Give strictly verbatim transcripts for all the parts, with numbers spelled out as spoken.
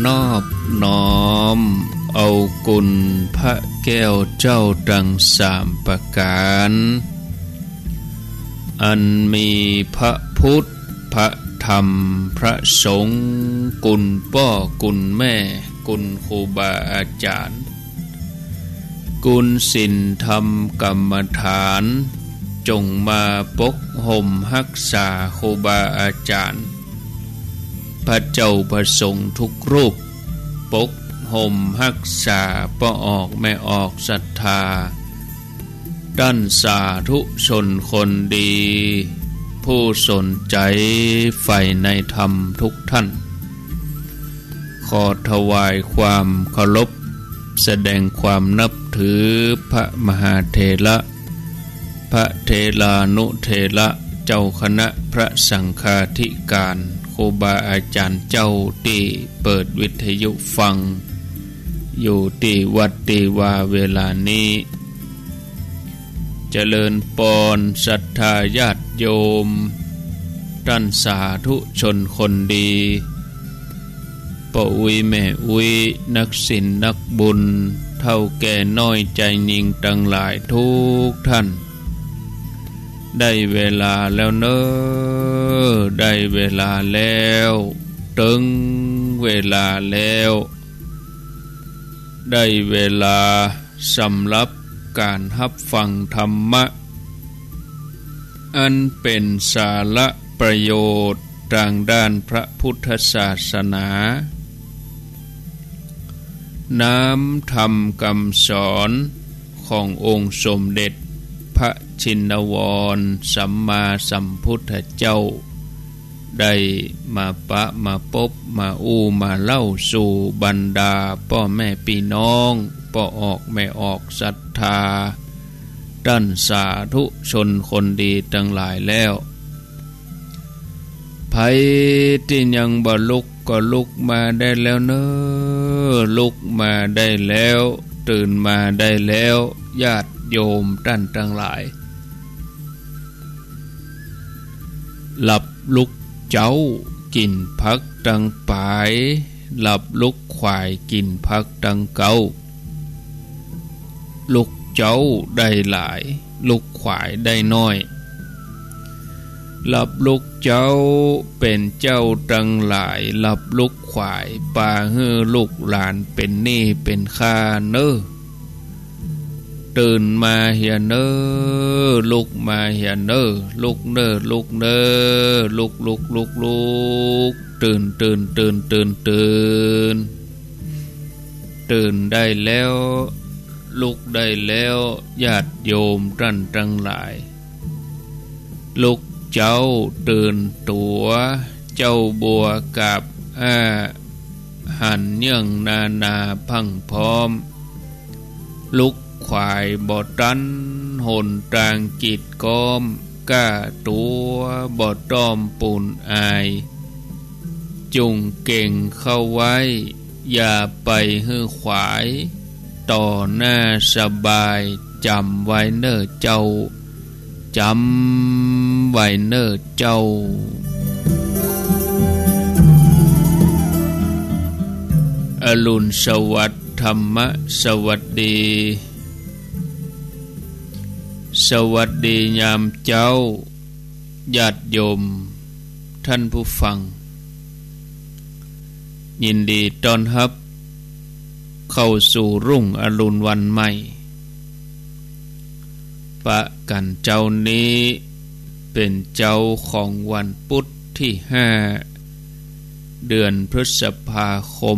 นอบน้อมเอากุณพระแก้วเจ้าดังสามประการอันมีพระพุทธพระธรรมพระสงฆ์กุณพ่อกุณแม่กุณครูบาอาจารย์กุณศีลธรรมกรรมฐานจงมาปกห่มรักษาครูบาอาจารย์พระเจ้าประสงค์ทุกรูปปกห่มรักษาป้อออกแม่ออกศรัทธาด้านสาธุชนคนดีผู้สนใจใฝ่ในธรรมทุกท่านขอถวายความเคารพแสดงความนับถือพระมหาเถระพระเถรานุเถระเจ้าคณะพระสังฆาธิการครูบาอาจารย์เจ้าที่เปิดวิทยุฟังอยู่ที่วัดที่ว่าเวลานี้เจริญปอนศรัทธาญาติโยมท่านสาธุชนคนดีป้าอุ้ยแม่อุ้ยนักศิลป์นักบุญเท่าแก่น้อยใจยิ่งตั้งหลายทุกท่านได้เวลาแล้วเนอได้เวลาแล้วถึงเวลาแล้วได้เวลาสำหรับการรับฟังธรรมะอันเป็นสาระประโยชน์ทางด้านพระพุทธศาสนาน้ำธรรมคำสอนขององค์สมเด็จพระชินวรสัมมาสัมพุทธเจ้าได้มาปะมาพบมาอู้มาเล่าสู่บรรดาพ่อแม่พี่น้องพ่อออกแม่ออกศรัทธาด้านสาธุชนคนดีทั้งหลายแล้วไผที่ยังบ่ลุกก็ลุกมาได้แล้วเนอลุกมาได้แล้วตื่นมาได้แล้วญาติโยมท่านทั้งหลายหลับลุกเจ้ากินพักดังปายหลับลุกควายกินพักดังเก่าลุกเจ้าได้หลายลุกควายได้น้อยหลับลุกเจ้าเป็นเจ้าดังหลายหลับลุกควายป่าฮือลูกหลานเป็นหนี้เป็นค่าเนอตื่นมาเฮียเนอลุกมาเฮียเนอลุกเนอลุกเนอลุกลุกลุกลุกตื่นตื่นตื่นตื่นตื่นตื่นได้แล้วลุกได้แล้วญาติโยมท่านทั้งหลายลุกเจ้าตื่นตัวเจ้าบัวกับอาหันเยื่องนานาพังพร้อมลุกควายบ่ตันหนตางจิตก้อมก้าตัวบ่ต้อมปูนอายจุงเก่งเข้าไว้อย่าไปฮื้อขวายต่อหน้าสบายจำไว้เน้อเจ้าจำไว้เน้อเจ้าอรุณสวัสดิ์ธรรมสวัสดีสวัสดียามเจ้าญาติโยมท่านผู้ฟังยินดีต้อนรับเข้าสู่รุ่งอรุณวันใหม่ปะกันเจ้านี้เป็นเจ้าของวันพุธที่ห้าเดือนพฤษภาคม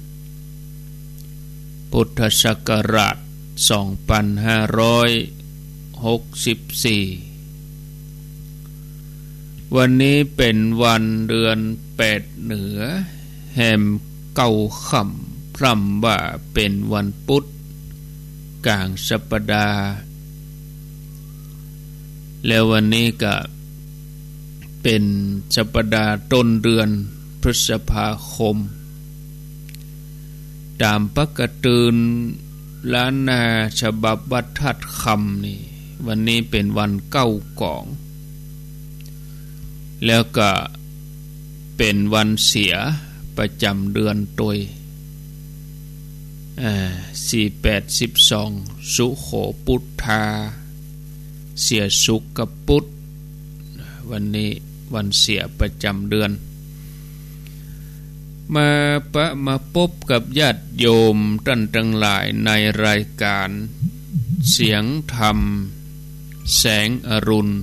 พุทธศักราชสองพันห้าร้อยหกสิบสี่วันนี้เป็นวันเดือนแปดเหนือแห่มเก้าค่ำพร่ำว่าเป็นวันพุธกลางสัปดาห์แล้ววันนี้ก็เป็นสัปดาห์ต้นเดือนพฤษภาคมตามปกติล้านนาฉบับวัดทัดคำนี่วันนี้เป็นวันเก้ากองแล้วก็เป็นวันเสียประจำเดือนตยสี่แปดสิบสองสุโขพุทธาเสียสุขกับพุทธวันนี้วันเสียประจำเดือนมาปะมาพบกับญาติโยมท่านทั้งหลายในรายการเสียงธรรมแสงอรุณ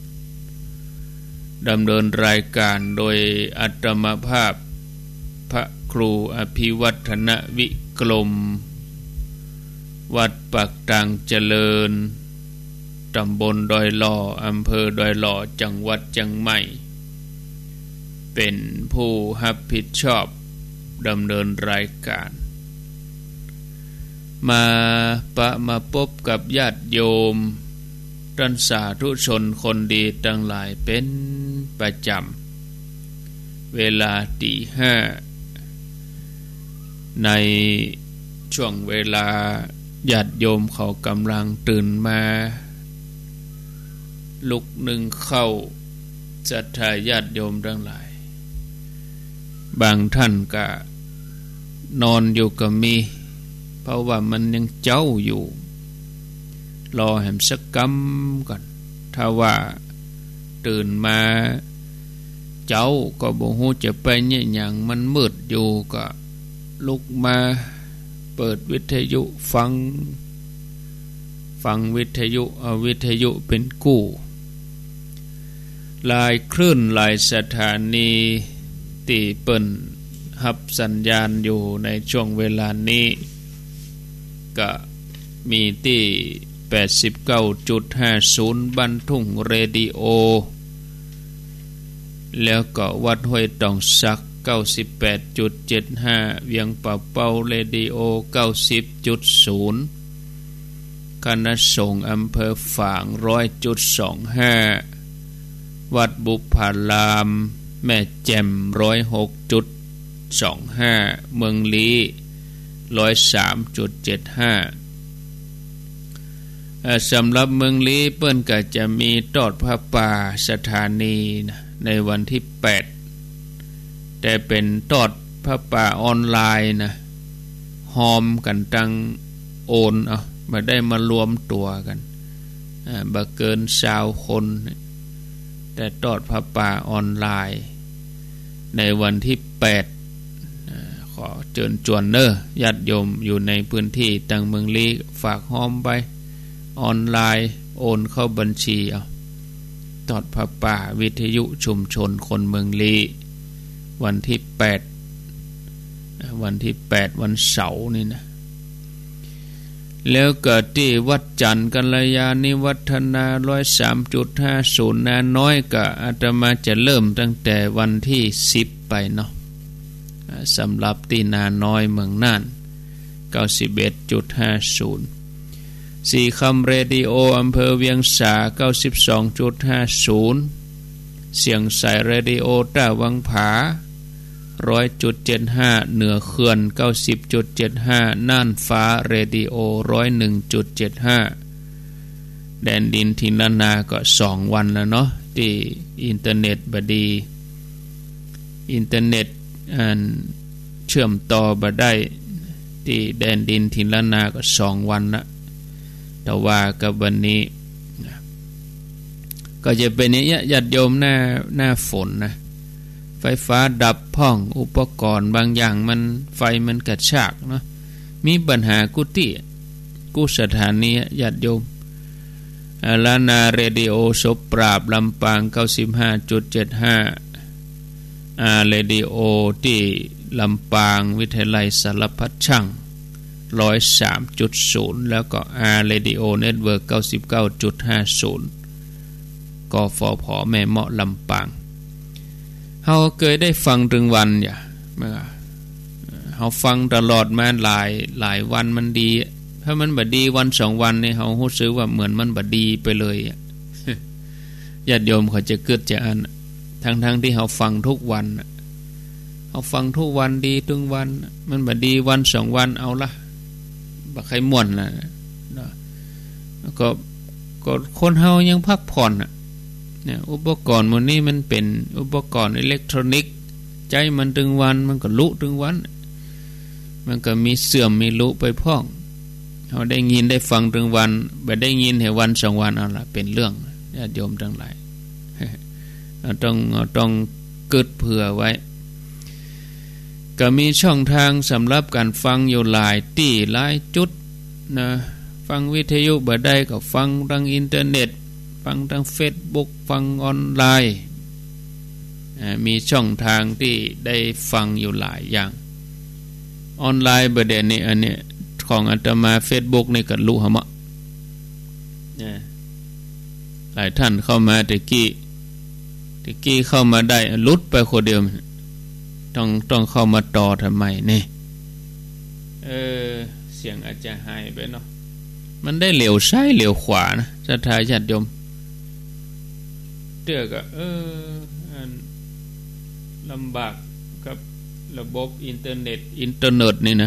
ดำเนินรายการโดยอัตมภาพพระครูอภิวัฒนวิกรมวัดปักตังเจริญตำบลดอยหล่ออำเภอดอยหล่อจังหวัดเชียงใหม่เป็นผู้รับผิดชอบดำเนินรายการมาปะมาพบกับญาติโยมท่านสาธุชนคนดีทั้งหลายเป็นประจำเวลาตีห้าในช่วงเวลาญาติโยมเขากำลังตื่นมาลุกหนึ่งเข้าศรัทธาญาติโยมทั้งหลายบางท่านก็นอนอยู่ก็มีเพราะว่ามันยังเจ้าอยู่รอแหมสักกำก่อนถ้าว่าตื่นมาเจ้าก็บ่ฮู้จะไปเนี่ยหยังมันมืดอยู่ก็ลุกมาเปิดวิทยุฟังฟังวิทยุเอาวิทยุเป็นกู้หลายคลื่นหลายสถานีตีเปิ้นรับสัญญาณอยู่ในช่วงเวลานี้ก็มีที่ แปดสิบเก้าจุดห้าศูนย์ บ้านทุ่งเรดิโอแล้วก็วัดห้วยตองสัก เก้าสิบแปดจุดเจ็ดห้า เวียงป่าเป้าเรดิโอ เก้าสิบจุดศูนย์ คณะสงฆ์อำเภอฝาง หนึ่งร้อยจุดสองห้า วัดบุพารามแม่แจ่ม หนึ่งร้อยหกจุดสองห้า เมืองลี้ หนึ่งร้อยสามจุดเจ็ดห้า สำหรับเมืองลี้เปิ้นก็จะมีทอดผ้าป่าสถานีนะในวันที่แปดแต่เป็นทอดผ้าป่าออนไลน์นะหอมกันตั้งโอนเอามาได้มารวมตัวกันบ่เกินสามคนแต่ทอดผ้าป่าออนไลน์ในวันที่แปดขอเชิญชวนเด้อญาติโยมอยู่ในพื้นที่ต่างเมืองลี้ฝากหอมไปออนไลน์โอนเข้าบัญชีเอาทอดผ้าป่าวิทยุชุมชนคนเมืองลี้วันที่แปดวันที่แปดวันเสาร์นี่นะแล้วเกิดที่วัดจันทร์กัลยาณิวัฒนา หนึ่งร้อยสามจุดห้าศูนย์ นาน้อยก็อาตมาจะเริ่มตั้งแต่วันที่สิบไปเนาะสำหรับที่นาน้อยเมืองน่าน เก้าสิบเอ็ดจุดห้าศูนย์ สี่คำเรดิโออำเภอเวียงสา เก้าสิบสองจุดห้าศูนย์ เสียงใสเรดิโอต้าวังผา หนึ่งร้อยจุดเจ็ดห้า เหนือเขื่อน เก้าสิบจุดเจ็ดห้า น่านฟ้าเรดิโอ หนึ่งร้อยเอ็ดจุดเจ็ดห้า แดนดินทินนาก็สองวันแล้วเนาะที่อินเทอร์เน็ตบดีอินเทอร์เน็ตอันเชื่อมต่อบ่ได้ที่แดนดินทินนาก็สองวันละแต่ว่ากับวันนี้ก็จะเป็นอย่างนี้ญาติโยมหน้าหน้าฝนนะไฟฟ้าดับพ่องอุปกรณ์บางอย่างมันไฟมันกระชากเนาะมีปัญหากุฏิกุสถานีญาติโยมลานาเรดิโอศพปราบลำปาง เก้าสิบห้าจุดเจ็ดห้า อาเรดิโอที่ลำปางวิทยาลัยสารพัดช่าง หนึ่งร้อยสามจุดศูนย์ แล้วก็อาเรดิโอเน็ตเวิร์ก เก้าสิบเก้าจุดห้าศูนย์ กฟผแม่เมาะลำปางเฮาเคยได้ฟังถึงวันอย่าเฮาฟังตลอดมาหลายหลายวันมันดีถ้ามันบ่ดีวันสองวันนี่เฮารู้สึกว่าเหมือนมันบ่ดีไปเลยญาติโยมเขาจะเกิดจะอันทั้งๆที่เฮาฟังทุกวันเฮาฟังทุกวันดีทุกวันมันบ่ดีวันสองวันเอาละบ่ใครม่วนน่ะแล้วก็ก็คนเฮายังพักผ่อนน่ะเนี่ยอุปกรณ์มื้อนี้มันเป็นอุปกรณ์อิเล็กทรอนิกส์ใจมันถึงวันมันก็ลุถึงวันมันก็มีเสื่อมมีลุไปพ้องเขาได้ยินได้ฟังถึงวันไปได้ยินให้วันสองวันเอาละเป็นเรื่องญาติโยมทั้งหลาย ต้องต้องกึดเผื่อไว้ก็มีช่องทางสำหรับการฟังอยู่หลายที่หลายจุดนะฟังวิทยุบ่ได้ก็ฟังทางอินเทอร์เน็ตฟังทาง Facebook ฟังออนไลน์มีช่องทางที่ได้ฟังอยู่หลายอย่างออนไลน์ประเด็นนี้อันนี้ของอาตมา Facebook นี่ก็รู้หมะหลายท่านเข้ามาตะกี้ตะกี้เข้ามาได้ลุดไปคนเดียวต้องต้องเข้ามาต่อทำไมนี่เออเสียงอาจจะหายไปเนาะมันได้เหลียวซ้ายเหลียวขวานะศรัทธาญาติโยมเตื้อก็เออลำบากกับระบบอินเทอร์เน็ตอินเทอร์เน็ตนี่นะ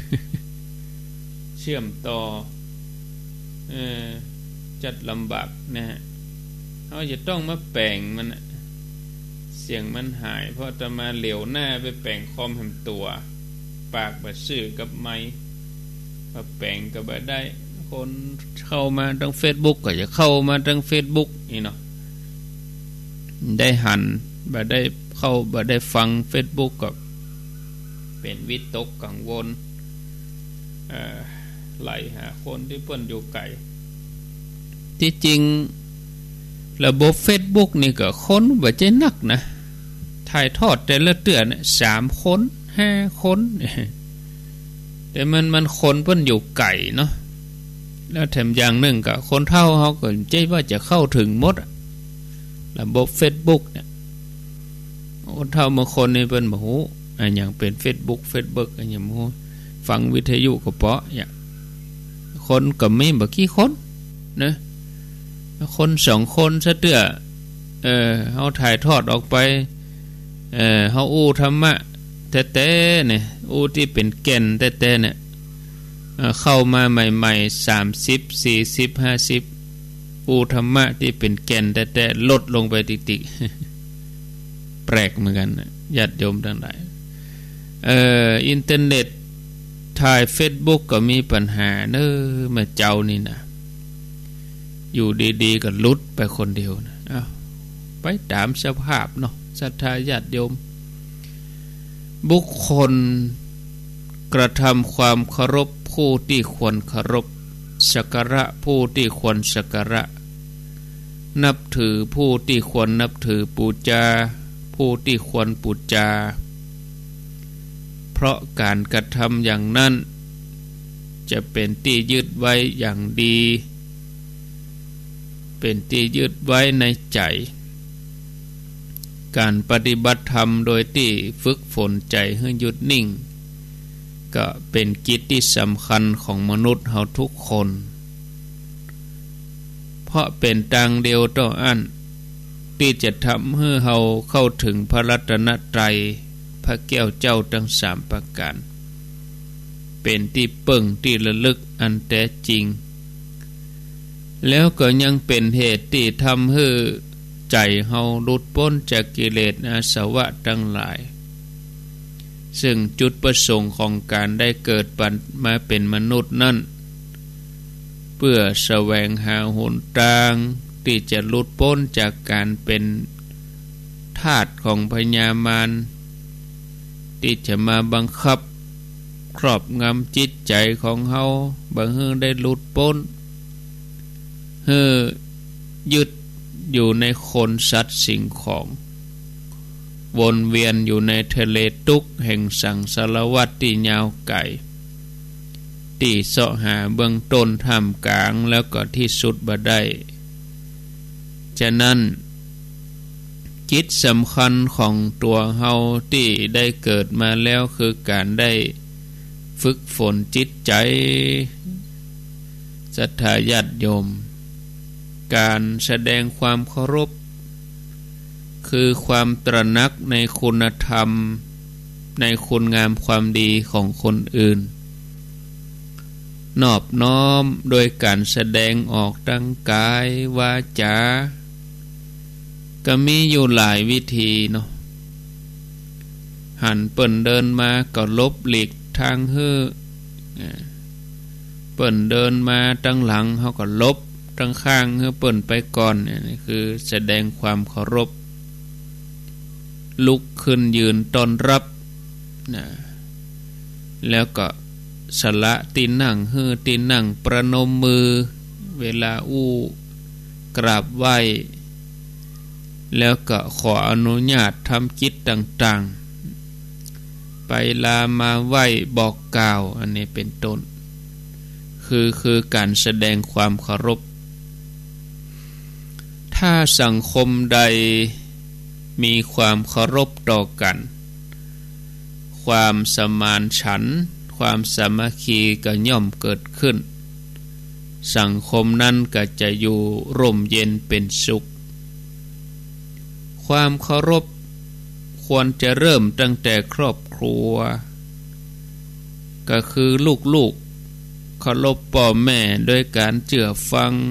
เชื่อมต่อเออจัดลำบากนะฮะเขาจะต้องมาแปลงมันเสียงมันหายเพราะจะมาเหลียวหน้าไปแปลงคอมแหมตัวปากบัดซื่อกับไม้มาแปลงกับบัดได้คนเข้ามาทาง Facebook ก็จะเข้ามาทาง Facebook นี่เนาะได้หันบัดได้เข้าบัดได้ฟัง Facebook ก็เป็นวิตกกังวลเอ่อไหลหาคนที่เพิ่นอยู่ไกลที่จริงระบบ Facebook นี่ก็คนบ่ใจนักนะถ่ายทอดแต่ละเตือนสามคนห้าคนแต่มันมันคนเพิ่นอยู่ไกลเนาะแล้วแถมอย่างหนึ่งก็คนเฒ่าเฮาก็ใจว่าจะเข้าถึงหมดระบบ Facebook เนี่ยคนเฒ่าบางคนนี่เพิ่นบ่ฮู้อันหยังเป็น Facebook Facebook อันหยังบ่ฮู้ฟังวิทยุก็เพาะอย่างคนก็มีบ่กี่คนนะคนสองคนซะเตื้อเออเฮาถ่ายทอดออกไปเออเฮาอู้ธรรมะแท้ๆเนี่ยอู้ที่เป็นแก่นแท้ๆเนี่ยเข้ามาใหม่ๆสามสิบ สี่สิบ ห้าสิบอู้ธรรมะที่เป็นแก่นแท้ๆลดลงไปติกๆแปลกเหมือนกันญาติโยมทั้งหลายเอ่ออินเทอร์เน็ตถ่าย Facebook ก็มีปัญหาเด้อมาเจ้านี่นะอยู่ดีๆก็ลุดไปคนเดียวนะอ้าวไปตามสภาพเนาะศรัทธาญาติโยมบุคคลกระทำความเคารพผู้ที่ควรเคารพสักการะผู้ที่ควรสักการะนับถือผู้ที่ควรนับถือบูชาผู้ที่ควรบูชาเพราะการกระทำอย่างนั้นจะเป็นที่ยึดไว้อย่างดีเป็นที่ยึดไว้ในใจการปฏิบัติธรรมโดยที่ฝึกฝนใจให้หยุดนิ่งก็เป็นกิจที่สำคัญของมนุษย์เฮาทุกคนเพราะเป็นทางเดียวต่ออันที่จะทำให้เฮาเข้าถึงพระรัตนตรัยพระแก้วเจ้าทั้งสามประการเป็นที่เปิ่งที่ระลึกอันแท้จริงแล้วก็ยังเป็นเหตุที่ทำให้ใจเฮาหลุดพ้นจากกิเลสอาสวะทั้งหลายซึ่งจุดประสงค์ของการได้เกิดมาเป็นมนุษย์นั้นเพื่อแสวงหาหนทางที่จะหลุดพ้นจากการเป็นทาสของพญามารที่จะมาบังคับครอบงำจิตใจของเฮาบังเฮิงได้หลุดพ้นเฮือยึดอยู่ในคนสัตว์สิ่งของวนเวียนอยู่ในทะเลทุกข์แห่งสังสารวัฏที่ยาวไกลที่เสาะหาเบื้องต้นท่ามกลางแล้วก็ที่สุดบ่ได้ฉะนั้นจิตสำคัญของตัวเฮาที่ได้เกิดมาแล้วคือการได้ฝึกฝนจิตใจศรัทธาญาติโยมการแสดงความเคารพคือความตระหนักในคุณธรรมในคุณงามความดีของคนอื่นนอบน้อมโดยการแสดงออกทางกายวาจาก็มีอยู่หลายวิธีเนาะหันเปิ้นเดินมาก็ลบหลีกทางฮื้อเปิ้นเดินมาตั้งหลังเฮาก็ลบตั้งข้างฮื้อเปิ้นไปก่อนนี่คือแสดงความเคารพลุกขึ้นยืนต้อนรับนะแล้วก็สละตีนนั่งฮื้อตีนนั่งประนมมือเวลาอู้กราบไหว้แล้วก็ขออนุญาตทำกิจต่างๆไปลามาไหว้บอกกล่าวอันนี้เป็นต้นคือคือการแสดงความเคารพถ้าสังคมใดมีความเคารพต่อกันความสมานฉันท์ความสามัคคีก็ย่อมเกิดขึ้นสังคมนั้นก็จะอยู่ร่มเย็นเป็นสุขความเคารพควรจะเริ่มตั้งแต่ครอบครัวก็คือลูกๆเคารพพ่อแม่ด้วยการเชื่อฟัง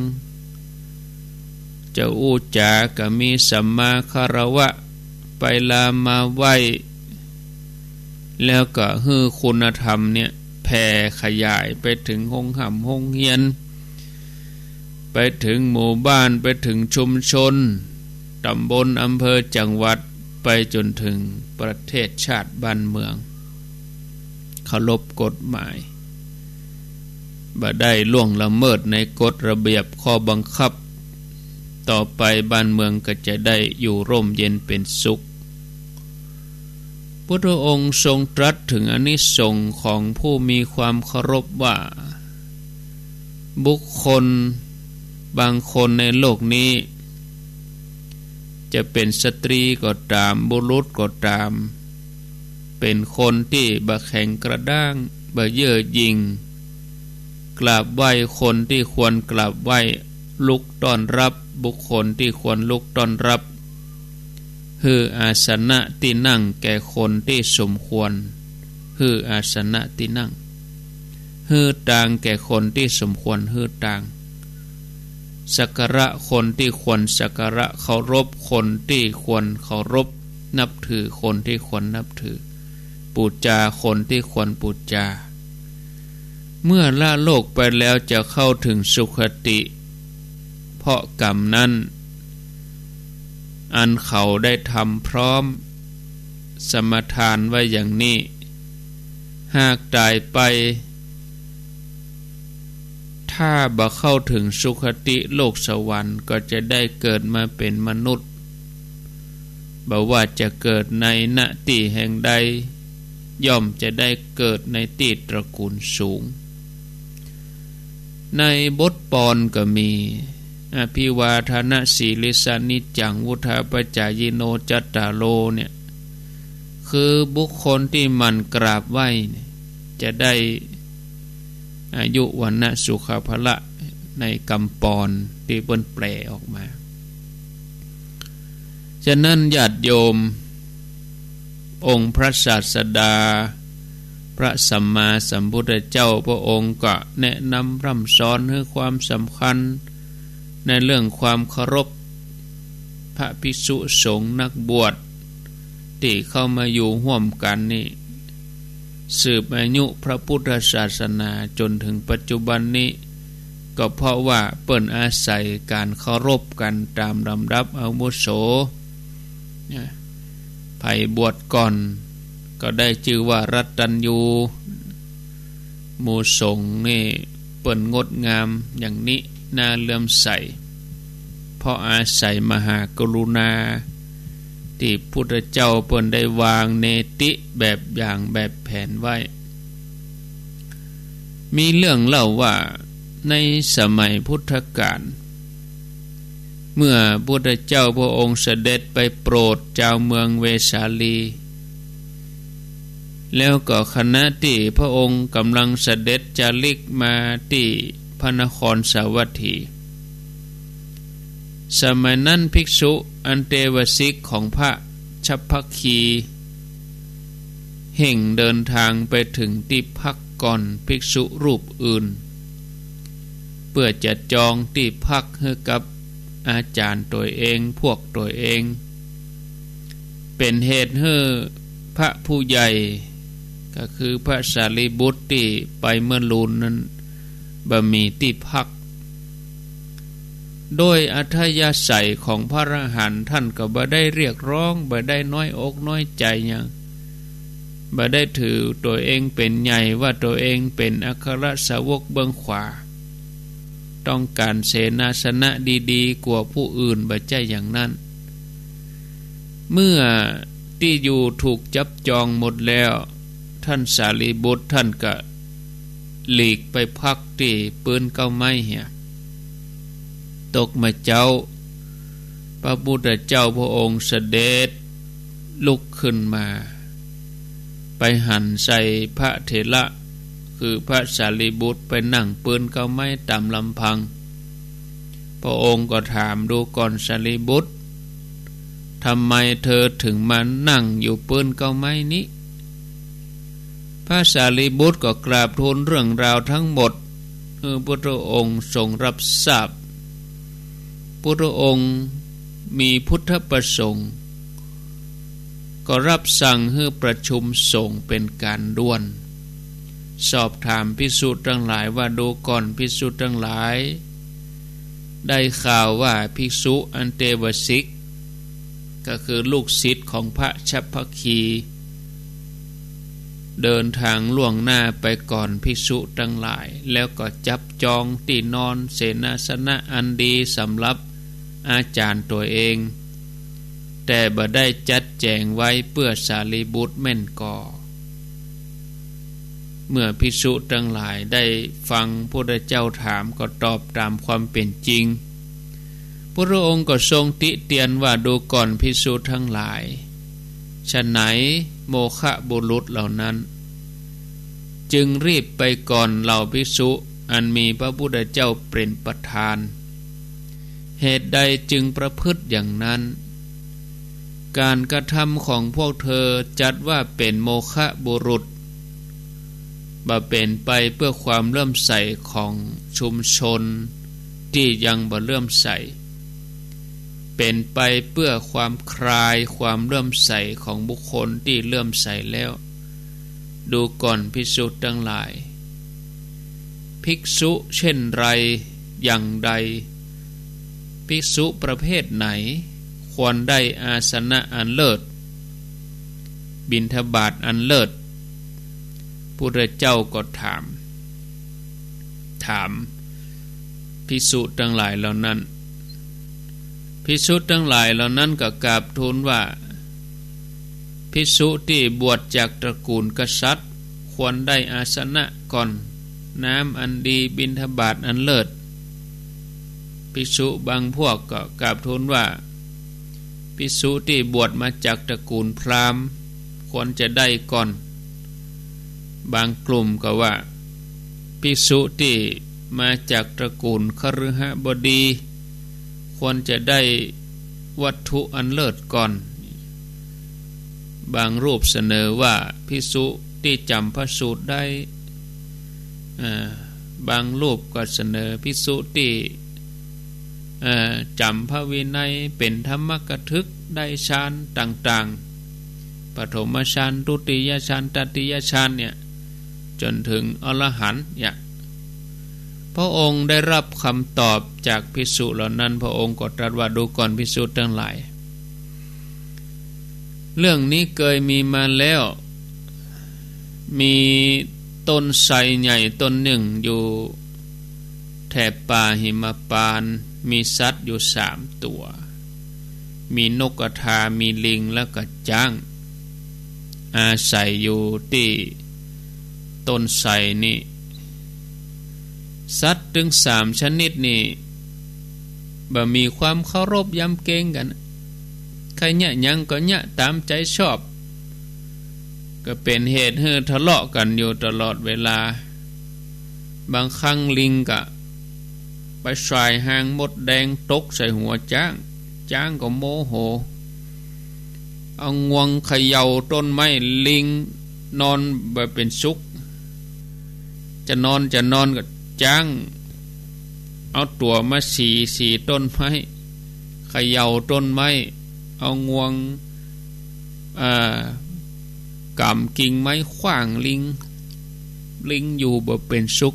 จะอู้จาก็มีสัมมาคารวะไปลามาไหว้แล้วก็ฮื้อคุณธรรมเนี่ยแผ่ขยายไปถึงห้องหำห้องเฮียนไปถึงหมู่บ้านไปถึงชุมชนตำบลอำเภอจังหวัดไปจนถึงประเทศชาติบ้านเมืองเคารพกฎหมายบ่ได้ล่วงละเมิดในกฎระเบียบข้อบังคับต่อไปบ้านเมืองก็จะได้อยู่ร่มเย็นเป็นสุขพุทธองค์ทรงตรัสถึงอานิสงส์ของผู้มีความเคารพว่าบุคคลบางคนในโลกนี้จะเป็นสตรีก็ตามบุรุษก็ตามเป็นคนที่บะแข็งกระด้างบะเย่อหยิ่งกราบไหว้คนที่ควรกราบไหว้ลุกต้อนรับบุคคลที่ควรลุกต้อนรับฮืออาสนะที่นั่งแก่คนที่สมควรฮืออาสนะที่นั่งฮือต่างแก่คนที่สมควรฮือต่างสักการะคนที่ควรสักการะเคารพคนที่ควรเคารพนับถือคนที่ควรนับถือปูจาคนที่ควรปูจาเมื่อละโลกไปแล้วจะเข้าถึงสุคติเพราะกรรมนั้นอันเขาได้ทำพร้อมสมทานไว้อย่างนี้หากตายไปถ้าบ่เข้าถึงสุคติโลกสวรรค์ก็จะได้เกิดมาเป็นมนุษย์บ่ว่าจะเกิดในณที่แห่งใดย่อมจะได้เกิดในที่ตระกูลสูงในบทปอนก็มีอภิวาทนาสีลิสานิจังวุธาปจายโนจัตตาโลเนี่ยคือบุคคลที่มันกราบไหว้จะได้อายุวันนะสุขภละในกำปอนที่เปิ้นแปลออกมาฉะนั้นญาติโยมองค์พระศาสดาพระสัมมาสัมพุทธเจ้าพระองค์ก็แนะนำร่ำสอนให้ความสำคัญในเรื่องความเคารพพระภิกษุสงฆ์นักบวชที่เข้ามาอยู่ร่วมกันนี่สืบอายุพระพุทธศาสนาจนถึงปัจจุบันนี้ก็เพราะว่าเปิ้นอาศัยการเคารพกันตามลำดับอาวุโสไผบวชก่อนก็ได้ชื่อว่ารัตตัญญูหมู่สงฆ์นี่เปิ้นงดงามอย่างนี้น่าเลื่อมใสเพราะอาศัยมหากรุณาที่พุทธเจ้าเปิ้นได้วางเนติแบบอย่างแบบแผนไว้มีเรื่องเล่าว่าในสมัยพุทธกาลเมื่อพุทธเจ้าพระองค์เสด็จไปโปรดเจ้าเมืองเวสาลีแล้วก็คณะที่พระองค์กำลังเสด็จจาริกมาที่พระนครสาวัตถีสมัยนั้นภิกษุอันเตวสิกของพระชัพพคีเห่งเดินทางไปถึงที่พักก่อนภิกษุรูปอื่นเพื่อจะจองที่พักให้กับอาจารย์ตัวเองพวกตัวเองเป็นเหตุให้พพระผู้ใหญ่ก็คือพระสารีบุตรที่ไปเมื่อลูนนั้นบ่มีที่พักโดยอัธยาศัยของพระอรหันต์ท่านก็บ่ได้เรียกร้องบ่ได้น้อยอกน้อยใจหยังบ่ได้ถือตัวเองเป็นใหญ่ว่าตัวเองเป็นอัครสาวกเบื้องขวาต้องการเสนาสนะดีๆกว่าผู้อื่นบ่ใช่อย่างนั้นเมื่อที่อยู่ถูกจับจองหมดแล้วท่านสารีบุตรท่านก็หลีกไปพักที่ปืนเก้าไม้เหี่ยตกมาเจ้าพระพุทธเจ้าพระองค์เสด็จลุกขึ้นมาไปหันใส่พระเถระคือพระสารีบุตรไปนั่งปืนเก้าไม้ตามลำพังพระองค์ก็ถามดูก่อนสารีบุตรทำไมเธอถึงมานั่งอยู่ปืนเก้าไม้นี้พระสารีบุตรก็กราบทูลเรื่องราวทั้งหมดเออพระองค์ทรงรับทราบพระองค์มีพุทธประสงค์ก็รับสั่งให้ประชุมสงฆ์เป็นการด่วนสอบถามภิกษุทั้งหลายว่าดูก่อนภิกษุทั้งหลายได้ข่าวว่าภิกษุอันเตวสิกก็คือลูกศิษย์ของพระชัพพคีเดินทางล่วงหน้าไปก่อนภิกษุทั้งหลายแล้วก็จับจองที่นอนเสนาสนะอันดีสำหรับอาจารย์ตัวเองแต่บ่ได้จัดแจงไว้เพื่อสารีบุตรแม่นก่อเมื่อภิกษุทั้งหลายได้ฟังพระพุทธเจ้าถามก็ตอบตามความเป็นจริงพระองค์ก็ทรงติเตียนว่าดูก่อนภิกษุทั้งหลายฉะไหนโมฆะบุรุษเหล่านั้นจึงรีบไปก่อนเหล่าภิกษุอันมีพระพุทธเจ้าเป็นประธานเหตุใดจึงประพฤติอย่างนั้นการกระทำของพวกเธอจัดว่าเป็นโมฆะบุรุษบ่เป็นไปเพื่อความเลื่อมใสของชุมชนที่ยังบ่เลื่อมใสเป็นไปเพื่อความคลายความเลื่อมใสของบุคคลที่เลื่อมใสแล้วดูก่อนภิกษุทั้งหลายภิกษุเช่นไรอย่างใดภิกษุประเภทไหนควรได้อาสนะอันเลิศบิณฑบาตอันเลิศพุทธเจ้าก็ถามถามภิกษุทั้งหลายเหล่านั้นภิกษุทั้งหลายเหล่านั้นก็กราบทูลว่าภิกษุที่บวชจากตระกูลกษัตริย์ควรได้อาสนะก่อนน้ำอันดีบิณฑบาตอันเลิศภิกษุบางพวกก็กราบทูลว่าภิกษุที่บวชมาจากตระกูลพราหมณ์ควรจะได้ก่อนบางกลุ่มก็ว่าภิกษุที่มาจากตระกูลคฤหบดีควรจะได้วัตถุอันเลิศก่อนบางรูปเสนอว่าภิกษุที่จำพระสูตรได้บางรูปก็เสนอภิกษุที่จำพระวินัยเป็นธรรมกถึกได้ฌานต่างๆปฐมฌานทุติยฌานตติยฌานเนี่ยจนถึงอรหันต์เนี่ยพระองค์ได้รับคำตอบจากภิกษุเหล่านั้นพระองค์ก็ตรัสว่าดูก่อนภิกษุทั้งหลายเรื่องนี้เคยมีมาแล้วมีต้นไทรใหญ่ต้นหนึ่งอยู่แถบป่าหิมพานต์มีสัตว์อยู่สามตัวมีนกกระทามีลิงและก็ช้างอาศัยอยู่ที่ต้นไทรนี่สัตว์ถึงสามชนิดนี่บ่มีความเคารพยำเกรงกันใครเนี่ยยังก็เนี่ยตามใจชอบก็เป็นเหตุให้ทะเลาะกันอยู่ตลอดเวลาบางครั้งลิงก็ไปใส่หางมดแดงตกใส่หัวช้างช้างก็โมโหเอางวงเขย่าต้นไม้ลิงนอนแบบเป็นสุขจะนอนจะนอนก็ช้างเอาตัวมาสีสีต้นไม้เขย่าต้นไม้เอางวงกำกิ่งไม้ขว้างลิงลิงอยู่บ่เป็นสุข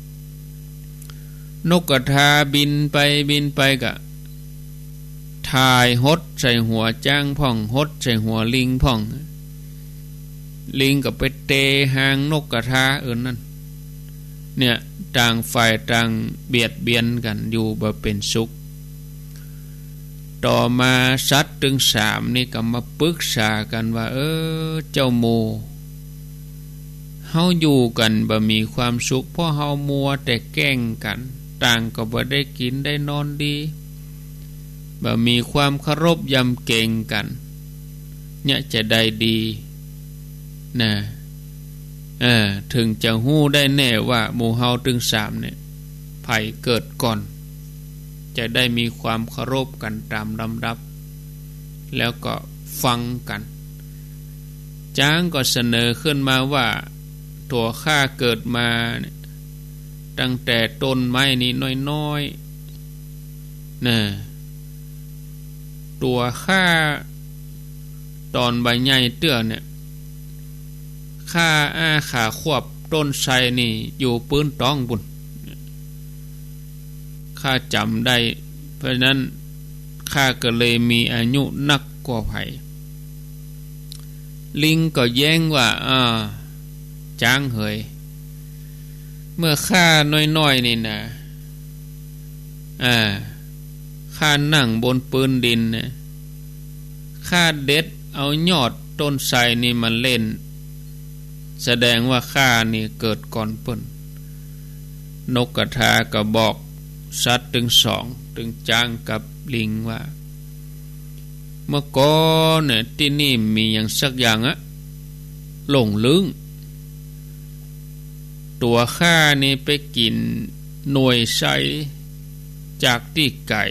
นกกระทาบินไปบินไปกะถ่ายหดใส่หัวจ้างพ่องหดใส่หัวลิงพ่องลิงก็ไปเตะหางนกกระทาเอิ้นนั่นเนี่ยต่างฝ่ายต่างเบียดเบียนกันอยู่บ่เป็นสุขต่อมาสัตว์ถึงสามนี่ก็มาปรึกษากันว่าเออเจ้าโมเฮาอยู่กันบ่มีความสุขเพราะเฮามัวแต่แกล้งกันต่างก็บ่ได้กินได้นอนดีบ่มีความเคารพยำเกรงกันเนี่ยจะได้ดีนะเออถึงจะฮู้ได้แน่ว่าหมู่เฮาถึงสามเนี่ยไผเกิดก่อนจะได้มีความเคารพกันตามลำดับแล้วก็ฟังกันจ้างก็เสนอขึ้นมาว่าตัวข้าเกิดมาตั้งแต่ต้นไม้นี้น้อยๆนะตัวข้าตอนใบใหญ่เตื้อเนี่ยข้าอ้าขาควบต้นไทรนี่อยู่ปื้นต้องบุญข้าจำได้เพราะนั้นข้าก็เลยมีอายุนักกว่าไผลิงก็แย้งว่าอ่าจ้างเหยเมื่อข้าน้อยๆนี่นะอ่าข้านั่งบนปืนดินนะข้าเด็ดเอายอดต้นไทรนี่มาเล่นแสดงว่าข้านี่เกิดก่อนเปิ้นนกกระทาก็บอกสัตว์ถึงสองถึงจ้างกับลิงว่าเมื่อก่อนเนี่ยที่นี่มีอย่างสักอย่างอะหลงลึงตัวข้านี่ไปกินหน่วยไส้จากที่ไก่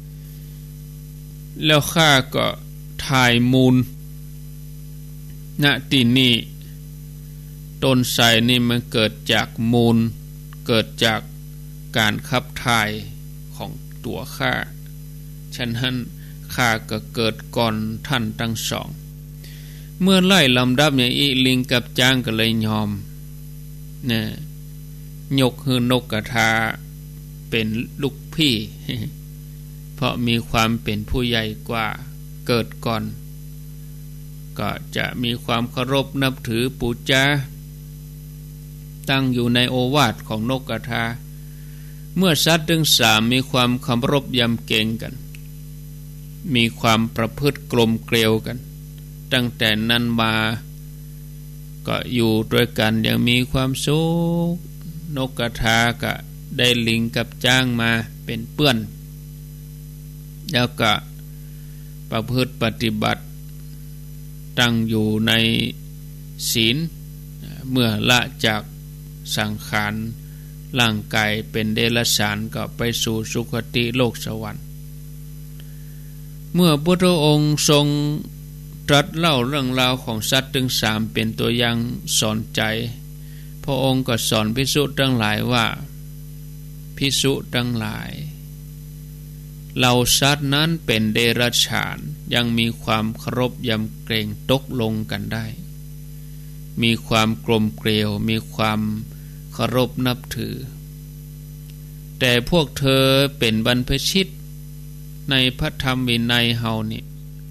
แล้วข้าก็ถ่ายมูลณที่นี่ต้นไทรนี่มันเกิดจากมูลเกิดจากการขับถ่ายของตัวข้าฉะนั้นข้าก็เกิดก่อนท่านทั้งสองเมื่อไล่ลำดับอย่างอีลิงกับจ้างก็เลยยอมนะยกคือนกกระทาเป็นลูกพี่ เพราะมีความเป็นผู้ใหญ่กว่าเกิดก่อนก็จะมีความเคารพนับถือปูจาตั้งอยู่ในโอวาทของนกกระทาเมื่อสัตว์ทั้งสามมีความเคารพยำเกรงกันมีความประพฤติกลมเกลียวกันตั้งแต่นั้นมาก็อยู่ด้วยกันอย่างมีความสุขนกกระทาก็ได้ลิงกับจ้างมาเป็นเพื่อนแล้วก็ประพฤติปฏิบัติตั้งอยู่ในศีลเมื่อละจากสังขารร่างกายเป็นเดรัจฉานก็ไปสู่สุคติโลกสวรรค์เมื่อพุทธองค์ทรงตรัสเล่าเรื่องราวของสัตว์ทั้งสามเป็นตัวอย่างสอนใจพระองค์ก็สอนภิกษุทั้งหลายว่าภิกษุทั้งหลายเหล่าสัตว์นั้นเป็นเดรัจฉานยังมีความเคารพยำเกรงตกลงกันได้มีความกลมเกลียวมีความเคารพนับถือแต่พวกเธอเป็นบรรพชิตในพระธรรมวินัยเฮานี่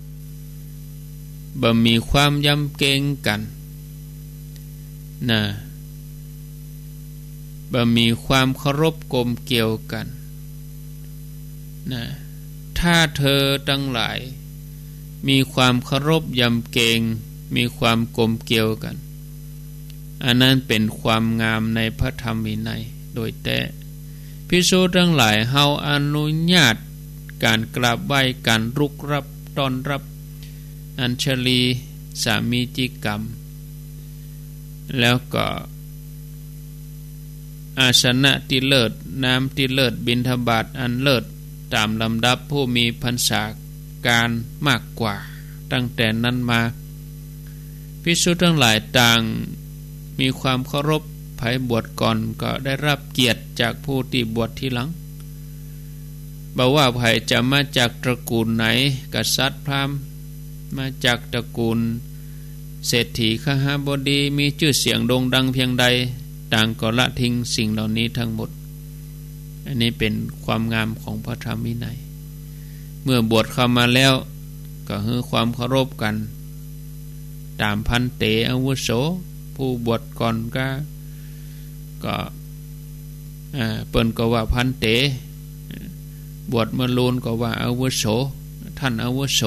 บ่มีความยำเกรงกันนะบ่มีความเคารพกลมเกลียวกันนะถ้าเธอทั้งหลายมีความเคารพยำเกรงมีความกลมเกลียวกันอันนั้นเป็นความงามในพระธรรมวินัยโดยแต่ภิกษุทั้งหลายเฮาอนุญาตการกราบไหว้การรุกรับต้อนรับอัญชลีสามีจิกรรมแล้วก็อาสนะที่เลิศน้ำที่เลิศบิณฑบาตอันเลิศตามลำดับผู้มีพรรษาการมากกว่าตั้งแต่นั้นมาภิกษุทั้งหลายต่างมีความเคารพไผบวชก่อนก็ได้รับเกียรติจากผู้ที่บวชทีหลังบ่ว่าไผจะมาจากตระกูลไหนกษัตริย์พราหมณ์มาจากตระกูลเศรษฐีขหบดีมีชื่อเสียงโด่งดังเพียงใดต่างก็ละทิ้งสิ่งเหล่านี้ทั้งหมดอันนี้เป็นความงามของพระธรรมวินัยเมื่อบวชเข้ามาแล้วก็ให้ความเคารพกันตามพันเตอาวุโสผู้บวชก่อนก็ก็เปิ้นก็ว่าพันเตบวชมาลูนก็ว่าอาวุโสท่านอาวุโส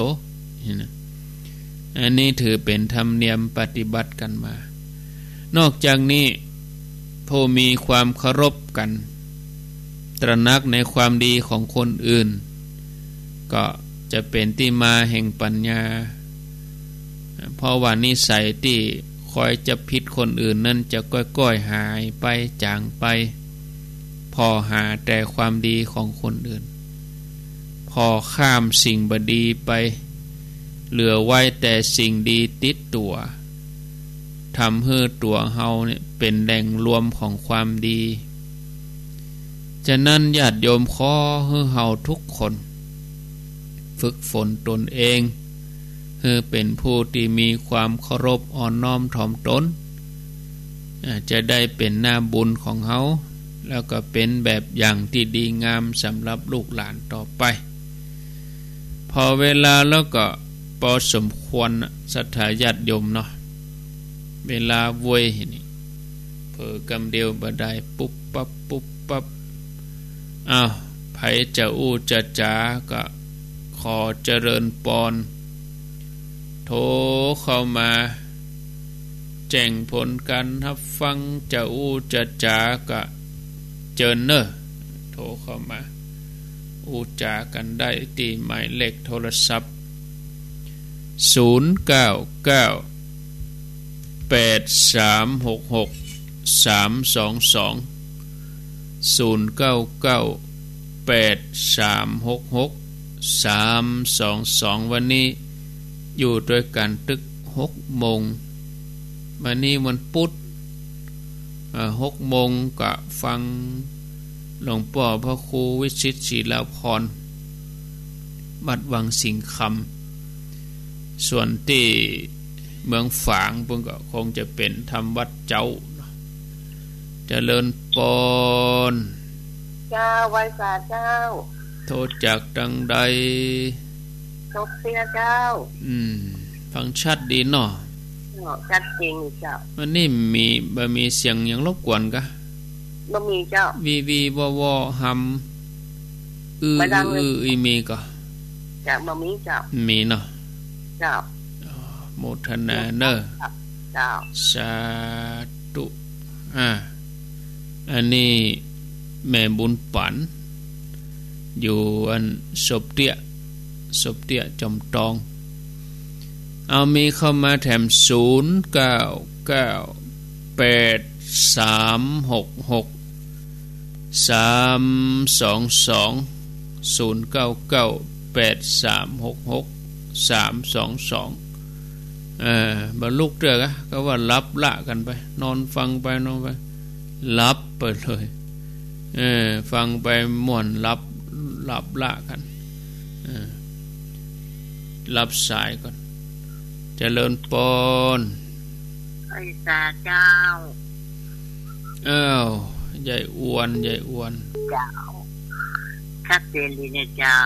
อันนี้ถือเป็นธรรมเนียมปฏิบัติกันมานอกจากนี้ผู้มีความเคารพกันตระหนักในความดีของคนอื่นก็จะเป็นที่มาแห่งปัญญาเพราะว่านิสัยที่คอยจะผิดคนอื่นนั่นจะก้อยๆหายไปจางไปพอหาแต่ความดีของคนอื่นพอข้ามสิ่งบดีไปเหลือไว้แต่สิ่งดีติดตัวทำให้ตัวเฮาเนี่ยเป็นแหล่งรวมของความดีฉะนั้นญาติโยมขอให้เฮาทุกคนฝึกฝนตนเองให้เป็นผู้ที่มีความเคารพอ่อนน้อมถ่อมตนจะได้เป็นหน้าบุญของเฮาแล้วก็เป็นแบบอย่างที่ดีงามสำหรับลูกหลานต่อไปพอเวลาแล้วก็พอสมควรศรัทธาญาติโยมเนาะเวลาเว้ยนี่เผลอกำเดียวบ่ได้ปุ๊บปั๊บปุ๊บปั๊บอ้าวไผจะอู้จะจ๋าก็ขอเจริญปอนโทรเข้ามาแจ้งผลการรับฟังจะอู้จะจ๋าก็เจิญเนอะโทรเข้ามาอู้จากันได้ที่หมายเลขโทรศัพท์ศูนย์ เก้า เก้า แปด สาม หก หก สาม สอง สอง ศูนย์ เก้า เก้า แปด สาม หก หก สาม สอง สองวันนี้อยู่ด้วยกันตึกหกโมงวันนี้วันพุธหกโมงก็ฟังหลวงพ่อพระครูวิชิตศิลาภรณ์วัดวังสิงห์คำส่วนที่เมืองฝางเพิ่นก็คงจะเป็นธรรมวัดเจ้าเจริญปอนเจ้าไว้สาเจ้าโทษจากดังใดโทษเสียเจ้าอืมฟังชัดดีเนาะเนาะชัดจริงเจ้ามันนี่มีบ่มีเสียงหยังรบกวนกะบ่มีเจ้าวีวีวอวอหำอื้ออื้ออีมีก็จ้ะบ่มีเจ้ามีเนาะเจ้าโมทนาเนอเจ้าสาธุอ่าอันนี้แม่บุญปันอยู่อันศพเตี้ยศพเตี้ยจอมตองเอามีเข้ามาแถมศูนย์ เก้า เก้า แปด สาม หก หก สาม สอง สอง ศูนย์ เก้า เก้า แปด สาม หก หก สาม สอง สองเออบรรลุเด้อกะก็ว่ารับละกันไปนอนฟังไปนอนไปรับไปเลยเออฟังไปม่วนรับรับละกันเออรับสายก่อนเจริญปอนไอ้ตาเจ้าอ้าวยายอ้วนยายอ้วนเจ้าชัดเจนดีเนี่ยเจ้า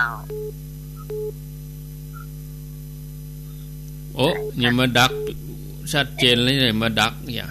โอ้อย่ามาดักชัดเจนเลยอย่ามาดักอย่า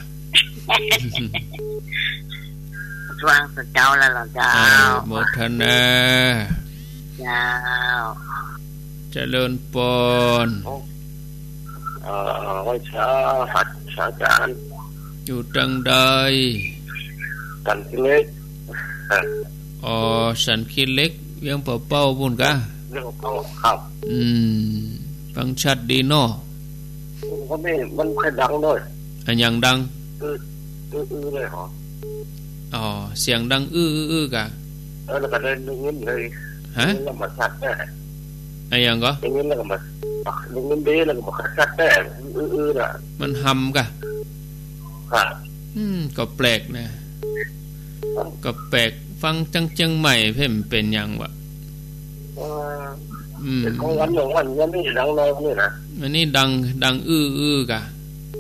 สว่างสเจ้าแล้วล่ะเจ้าโมทนาเจ้าเจริญปอนเอ่อไว้ช้าหัดชาจารย์อยู่ตังใดกันคิเล็กอ๋อสันคิเล็กเวียงเป่าเป้าบุญกะเรื่องเป้าครับอืมฟังชัดดีเนาะก็ไม่มันค่อยดังด้วยอันยังดังอื้ออื้ออื้อเลยเหรออ๋อเสียงดังอื้ออื้อกะเออแล้วก็ได้เงินเลยฮะแล้วมาชัดแน่อันยังก็เงินแล้วก็มาเงินเด้แล้วก็มาชัดแน่อื้ออื้อน่ะมันหำกะครับอืมก็แปลกนะก็แปลกฟังจังจังใหม่เพิ่มเป็นยังวะอืมของวันของวันนี้นี่ดังน้อยนี่นะอันนี้ดังดังอื้ออื้อกะ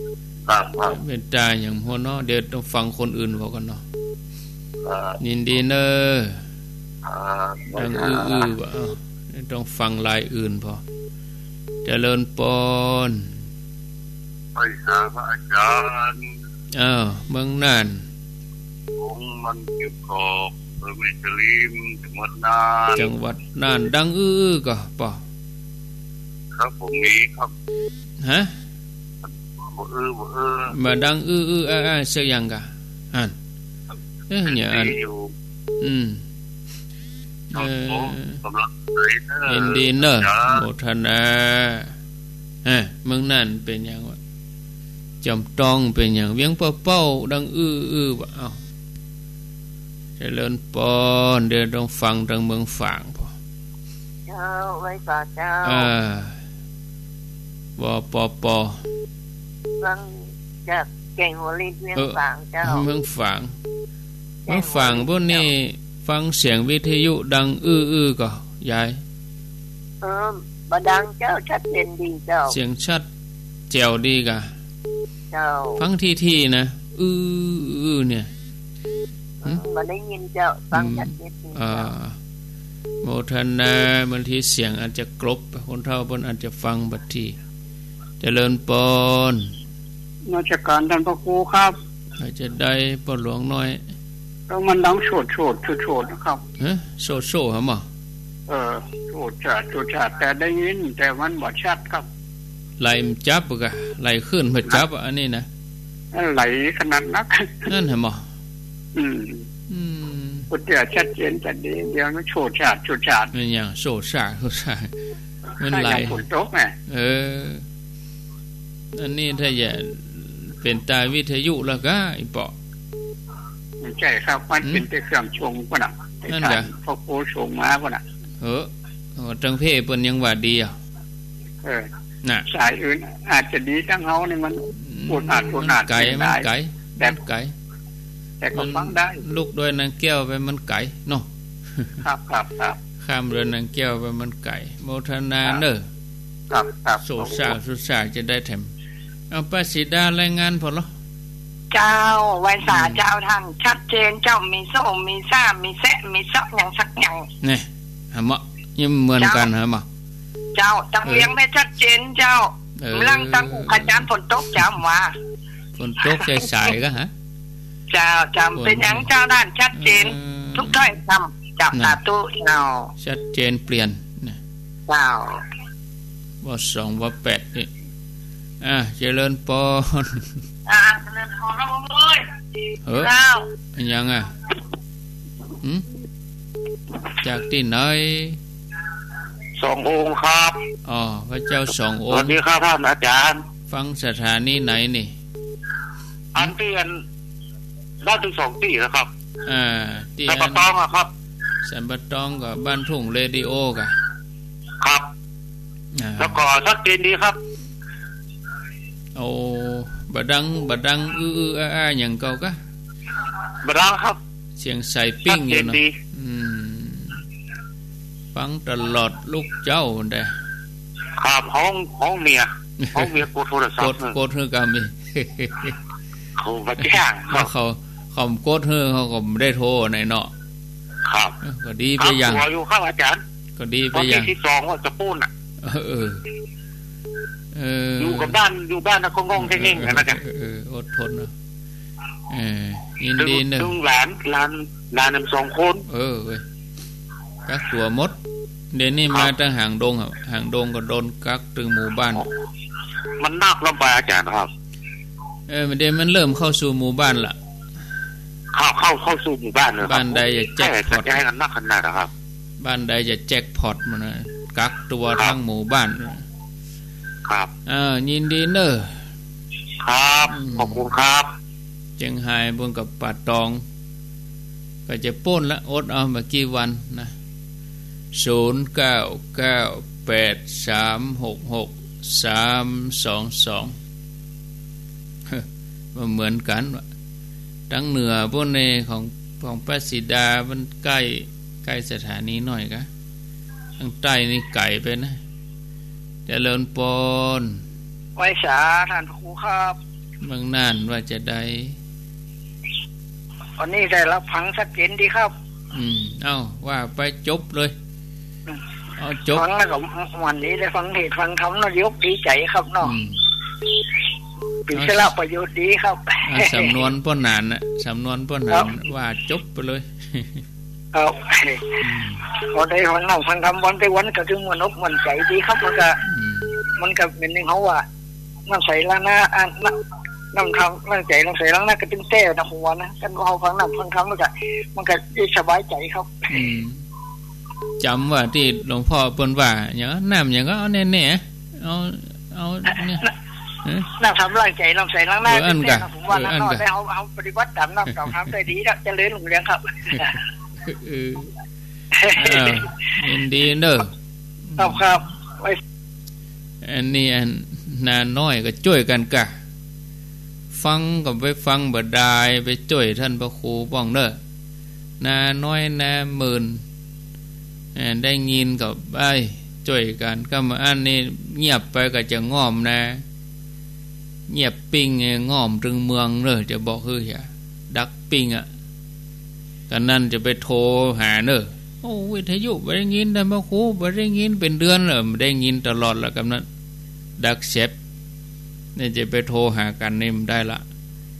ครับครับเป็นตาอย่างหัวเนาะเดี๋ยวต้องฟังคนอื่นบอกกันเนาะยินดีเนอดังอื้อๆว่าต้องฟังลายอื่นพอเจริญปนไปหาพระอาจารย์อ้าวเมืองน่านองค์มันเก็บกอบเมืองเมจลิมจังหวัดน่านจังหวัดน่านดังอื้อๆก็ป่ะครับผมมีครับฮะบ่อื้อบ่อื้อมาดังอื้อๆอ้าๆเสียยังกะอันเอ้ยเนี่ยอันอืมเออกำลังเห็นดีเนอะโมทนาฮะเมืองนั่นเป็นอย่างวะจำต้องเป็นอย่างเวียงเป้าเป้าดังอื้ออื้อวะเอาเจริญปอนเดี๋ยวต้องฟังทางเมืองฝางพอเจ้าไว้ก่อนเจ้าอ่าปอปอปอฟังจากเก่งหัวลิ้นเมืองฝางเจ้าเมืองฝางเมืองฝางพวกนี้ฟังเสียงวิทยุดังอื้อๆก็ยายเออบ่ดังเจ้าชัดเจนดีเจ้าเสียงชัดแจ๋วดีกะเจ้าฟังที่ๆนะอื้อๆเนี่ยบ่ได้ยินเจ้าฟังชัดเจนดีอ่าโมทนาบางทีเสียงอาจจะกรบคนเฒ่าเพิ่นอาจจะฟังบัดทีเจริญปนราชการท่านพระครูครับอาจจะได้ปหลวงน้อยแล้วมันดังโฉดโฉดโฉดนะครับฮะโซโซ่ฮะหมอเออโฉดจัดโฉดจัดแต่ได้ยินแต่มันบ่ชัดครับไหลมันจับกะไหลขึ้นมาจับอันนี้นะไหลขนาดนักนั่นฮะหมออืมอืมพุทธะชัดเจนจัดดีเดี๋ยวมันโฉดจัดโฉดจัดมันอย่างโซซ่าโซซ่ามันไหลฝนตกแม่เอออันนี้ถ้าอย่าเป็นตาวิทยุแล้วก็อีปอใช่ครับมันเป็นแต่เครื่องชงป่ะน่ะนั่นแหละพอโคชงมาป่ะน่ะเออจังเพ่เพิ่นยังว่าดีอ่ะเออน่ะสายอื่นอาจจะดีทั้งเฮานี่มันปวดอาจปวดอาจไกลมันไกลแบบไกลแต่ก็ฟังได้ลูกด้วยนางแก้วไปมันไกลเนาะครับครับครับข้ามเรือนางแก้วไปมันไกลโมทนาเด้อครับครับโสซ่าโสซ่าจะได้แถมเอาป้าสีดารายงานพอเหรอเจ้าไว้สาเจ้าท่านชัดเจนเจ้ามีโซ่มีซ่ามีแซะมีซอกอย่างสักอย่างนี่หะมะยังเหมือนกันหะมะเจ้าตังเลี้ยงไม่ชัดเจนเจ้าเรื่องตั้งอาจารย์ฝนตกเจ้าว่าฝนตกใจสายก็ฮะเจ้าจำเป็นอย่างเจ้าด้านชัดเจนทุกถ้อยคำจากตาตู้เนาชัดเจนเปลี่ยนเจ้าว่าสองว่าแปดนี่อ่ะเจริญปนอ่าเจริญปนแล้วเว้ยเฮ้ยยังอ่ะหืมจากที่ไหนสององค์ครับอ๋อพระเจ้าสององค์สวัสดีครับท่านอาจารย์ฟังสถานีไหนนี่อันเตียนได้ถึงสองที่นะครับอ่าที่สัมปะตองครับสัมปะตองกับบ้านทุ่งเรดิโอกะครับแล้วก็ชัดเจนดีครับโอ้บะดังบะดังอื้อๆอ้าๆอย่างเก่ากะบะดังครับเสียงใส่ปิ้งอยู่เนาะอืมฟังตลอดลูกเจ้าได้ครับห้องห้องเมียห้องเมียกดโทรศัพท์กดกดเฮือก็มีเขาบ่แจ้งเขาเขาเขากดเฮือเขาก็บ่ได้โทรไหนเนาะครับก็ดีไปอย่างครับอยู่ครับอาจารย์ก็ดีไปอย่างที่สองว่าจะปูนน่ะเออเอออยู่กับบ้านอยู่บ้านนะคงๆแท้ๆกันนะจ๊ะเอออดทนเนาะเออยินดีนึงลุงหลานหลานหลานนำสองคนเออเว้ยกักตัวหมดเดี๋ยวนี้มาตั้งห่างดงอ่ะห่างดงก็โดนกักถึงหมู่บ้านมันนักลำบากอาจารย์ครับเออเดี๋ยวมันเริ่มเข้าสู่หมู่บ้านละเข้าเข้าเข้าสู่หมู่บ้านเลยบ้านใดจะแจ็คพอตให้กันนักขนาดนะครับบ้านใดจะแจ็คพอตมันนะกักตัวทั้งหมู่บ้านครับอ่ายินดีเนอะครับขอบคุณครับเจียงไฮ้บนกับป่าตองก็จะป้นละอดเอามากี่วันนะศูนย์เก้าเก้าแปดสามหกหกสามสองสองมันเหมือนกันทั้งเหนือพวกในของของป้าสีดามันใกล้ใกล้สถานีหน่อยกะทางใต้นี่ไก่ไปนะเจริญปนไว้สาท่านครูครับเมืองน่านว่าจะได้วันนี้ได้รับฟังชัดเจนดีครับอืมเอ้าว่าไปจบเลยเอาจบฟังแล้วก็วันนี้ได้ฟังเทศฟังธรรมนายกดีใจครับเนาะเป็นสาระประโยชน์ดีครับสำนวนป้อนนานน่ะสำนวนป้อนนานว่าจบไปเลยเอาพอได้ฟังเนาะฟังธรรมวันไปวันก็คือมวนอกมวนใจดีครับมันก็มันก็เป็นนึงเฮาว่าน้ำใสล้างหน้าอ่านน้ำทำน้ำใจน้ำใสล้างหน้าก็เป็นแต้นะหัวนะกันเฮาฟังน้ำฟังธรรมมันก็มันก็สบายใจครับจำว่าที่หลวงพ่อเปิ้นว่าอย่างน้ำอย่างก็เอาแน่ๆเอาเอาเนี่ยน้ำทำร่างใจน้ำใสล้างหน้าเป็นแต้นะผมว่าน้ำได้เฮาเฮาปฏิบัติตามน้ำเก่าทำได้ดีแล้วจะเลื่อนหลงเลี้ยงครับเออยินดีเด้อครับครับอันนี้อันนาน้อยก็ช่วยกันกะฟังก็ไปฟังบ่ได้ไปช่วยท่านพระครูป้องเด้อนาน้อยนาหมื่นได้ยินก็ไปช่วยกันก็มาอันนี้เงียบไปก็จะง่อมนะเงียบปิ้งง่อมถึงเมืองเลยจะบอกคืออย่าดักปิ้งอ่ะกันนั่นจะไปโทรหาเด้อโอ้วิทยุบ่ได้ยินท่านพระครูบ่ได้ยินเป็นเดือนแล้วบ่ได้ยินตลอดแล้วกำนั้นดักเซฟนี่จะไปโทรหากันนี่มันได้ละ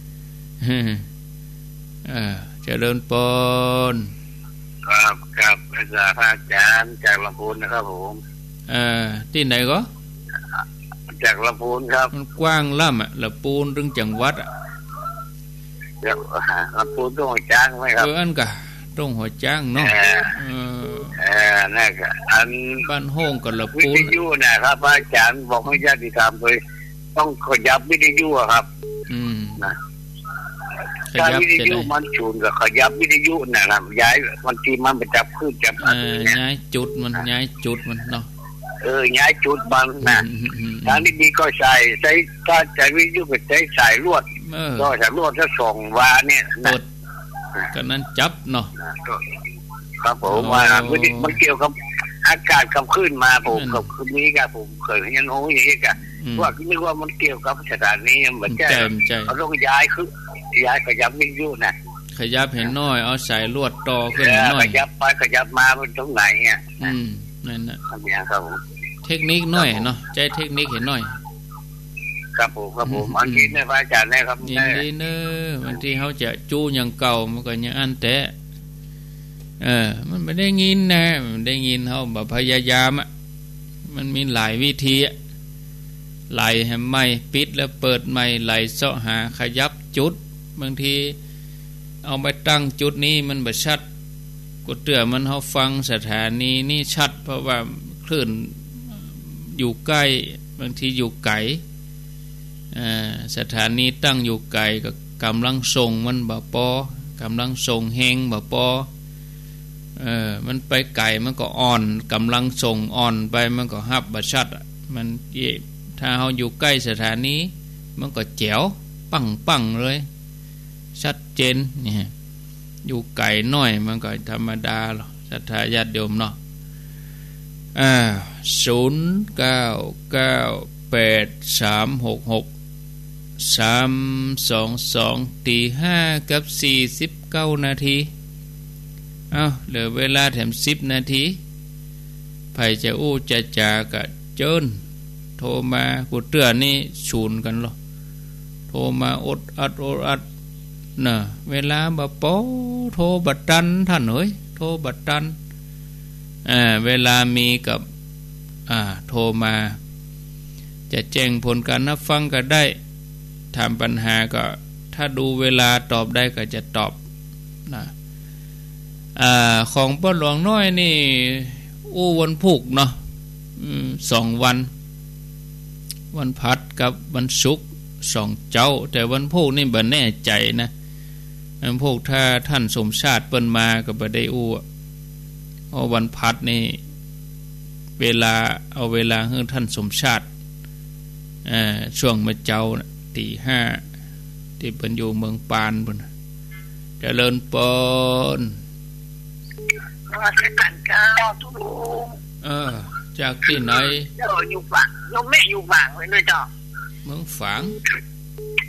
เออเจริญปนครับครับอาจารย์อาจารย์จากลำพูนนะครับผมเออที่ไหนก็จากลำพูนครับมันกว้างล่ำอ่ะลำพูนถึงจังหวัดอ่ะจากลำพูนตรงหัวจ้างไหมครับเอออันกะตรงหัวจ้างเนาะเออเออนั่นก็อันบ้านห้องกับลำพูนวิทยุนะครับอาจารย์บอกให้ญาติธรรมเลยต้องขยับวิทยุครับอืมนะถ้าวิทยุมันชูนกับขยับวิทยุน่ะนะย้ายบางทีมันไปจับขึ้นจับเออย้ายจุดมันย้ายจุดมันเนาะเออย้ายจุดมันนะทางนี้มีก็ใส่ใช้ถ้าใช้วิทยุก็ใช้สายลวดก็สายลวดจะส่งวาเนี่ยนะก็นั้นจับเนาะครับผมว่ามันเกี่ยวกับอากาศขับขึ้นมาผมกับคืนนี้กับผมเคยเห็นโอ้ยอย่างนี้กันว่าคิดว่ามันเกี่ยวกับสถานนี้เหมือนแก่เขาต้องย้ายคือย้ายขยับวิทยุนะขยับเห็นน้อยเอาสายลวดต่อขึ้นน้อยขยับไปขยับมาเป็นตรงไหนเนี่ยอืมนั่นน่ะครับผมเทคนิคน้อยเนาะใจเทคนิคเห็นน้อยครับผมครับผมอันนี้เนี่ยพระอาจารย์นะครับยินดีเนอะบางทีเขาจะจู้อย่างเก่ามันก็ยังอันแต่เออมันไม่ได้ยินนะมันได้ยินเขาแบบพยายามอ่ะมันมีหลายวิธีอ่ะไหลให้ไม่ปิดแล้วเปิดไม่ไหลเสาะหาขยับจุดบางทีเอาไปตั้งจุดนี้มันบ่ชัดก็เตือมันเขาฟังสถานีนี่ชัดเพราะว่าคลื่นอยู่ใกล้บางทีอยู่ไกลสถานีตั้งอยู่ไกลกับกำลังส่งมันบ่พอกำลังส่งแห้งบ่พอเออมันไปไกลมันก็อ่อนกำลังส่งอ่อนไปมันก็ฮับบ่ชัดมันถ้าเฮาอยู่ใกล้สถานีมันก็แจ๋วปังปังเลยชัดเจนนี่อยู่ไกลน้อยมันก็ธรรมดาหรอกศรัทธาญาติโยมเนาะอ่าศูนย์เก้าเก้าแปดสามหกหกสามสองสองตีห้ากับสี่สิบเก้านาทีเอาเหลือเวลาแถมสิบนาทีไผจะอู้จะจากะเจิญโทรมากูเตือนนี่ชูนกันหรอโทรมาอดอัดอดอัดน่ะเวลาบ่พอโทรบัดตันท่านเอ้ยโทรบัดตันอ่าเวลามีกับอ่าโทรมาจะแจ้งผลการรับฟังก็ได้ถามปัญหาก็ถ้าดูเวลาตอบได้ก็จะตอบนะอ่าของป้าหลวงน้อยนี่อู้วันพุธเนาะสองวันวันพัดกับวันศุกร์สองเจ้าแต่วันพุธนี่บ่แน่ใจนะวันพุธถ้าท่านสมชาติเปิ้นมาก็บ่ได้อู้เพราะวันพัดนี่เวลาเอาเวลาให้ท่านสมชาติอ่าช่วงมื้อเจ้าตีห้าที่เพิ่นอยู่เมืองปานพุ่นเจริญปนราชการเก้าทุลุงเออจากที่ไหนเจ้าอยู่ฝั่งโยมแม่อยู่ฝั่งเลยเจ้าเมืองฝาง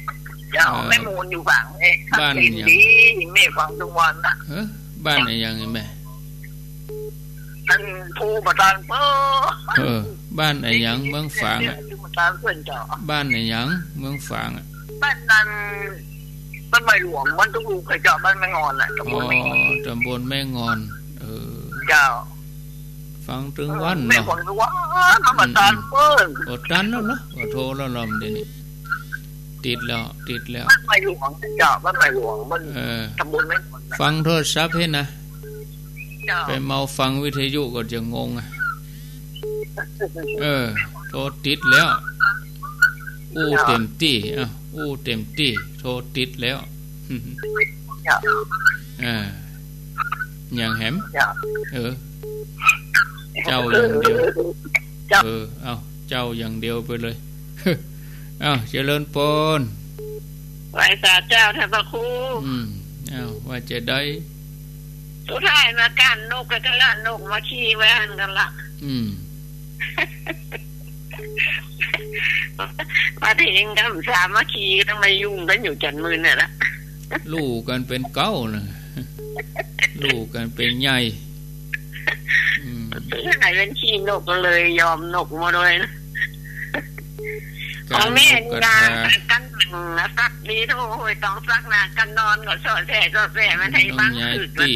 เจ้าแม่มูลอยู่ฝั่งเอ๊ะบ้านอย่างนี้แม่ฟังทุกวันนะเออบ้านไหนยังไงแม่ท่านผู้ประธานเปิ้ลเออบ้านไหนยังเมืองฝางอ่ะบ้านไหนยังเมืองฝางอ่ะบ้านนั้นบ้านใบหลวงบ้านตุ้งลูกเคยเจาะบ้านแม่งอนแหละตำบลแม่งอนตำบลแม่งอนเออเจ้าฟังถึงวันเนาะแม่ฟังถึงวันน้ำประธานเปิ้ลอดดันแล้วเนาะโทรแล้วลมเดี๋ยวนี้ติดแล้วติดแล้วบ้านใบหลวงเจาะบ้านใบหลวงบ้านตำบลแม่งอนฟังโทรศัพท์ให้นะไปเมาฟังวิทยุก็จะงงอ่ะเออโทรติดแล้วอู้เต็มที่อ่ะอู้เต็มที่โทรติดแล้วอ่าอย่างแหมเออเจ้าอย่างเดียวเออเอาเจ้าอย่างเดียวไปเลยเอาเจริญพรไหว้สาเจ้าท่านพระครูอืมเอาว่าจะได้สุดท้ายมากันนกกันละนกมาขี้ไว้หันกันละอืมมาถึงกันสามัคคีต้องมายุ่งกันอยู่จันมือเนี่ยละลูกกันเป็นเก้านะลูกกันเป็นใหญ่ถ้าไหนเป็นขี้นกก็เลยยอมนกมาเลยนะของแม่งานกันนะซักดีโถ่ต้องซักนะกันนอนก็สอดแส่สอดแส่มันให้บ้างคือมัน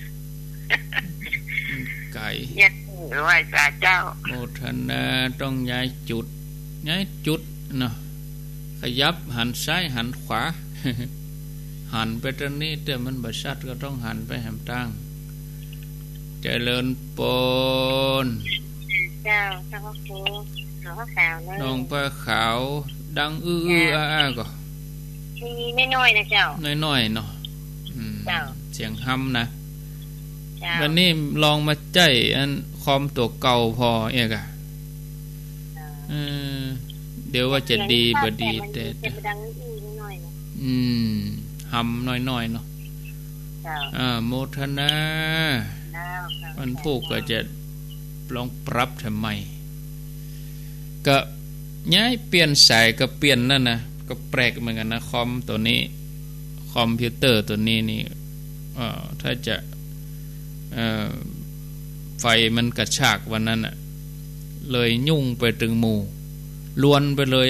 ไก่เนี่ยไหว้ศาลเจ้าโมทนาต้องย้ายจุดย้ายจุดเนาะขยับหันซ้ายหันขวาหันไปตรงนี้แต่มันบชัดก็ต้องหันไปแหมตั้งเจริญปนเจ้าเจ้าครูน้องขาวน้องป้าขาวดังอื้อๆอ้าๆก็มีน้อยๆนะเจ้าน้อยๆเนาะเสียงห้ำนะวันนี้ลองมาใจอันคอมตัวเก่าพอเอกอะเดี๋ยวว่าจะดีบ่ดีแต่อืมหำน้อยๆเนาะอ่าโมทนามันพูกก็จะลองปรับทำไมก็ย้ายเปลี่ยนสายก็เปลี่ยนนั่นนะก็แปลกเหมือนกันนะคอมตัวนี้คอมพิวเตอร์ตัวนี้นี่เอ่อถ้าจะเอ่อไฟมันกระชากวันนั้นน่ะเลยยุ่งไปถึงหมู่ล้วนไปเลย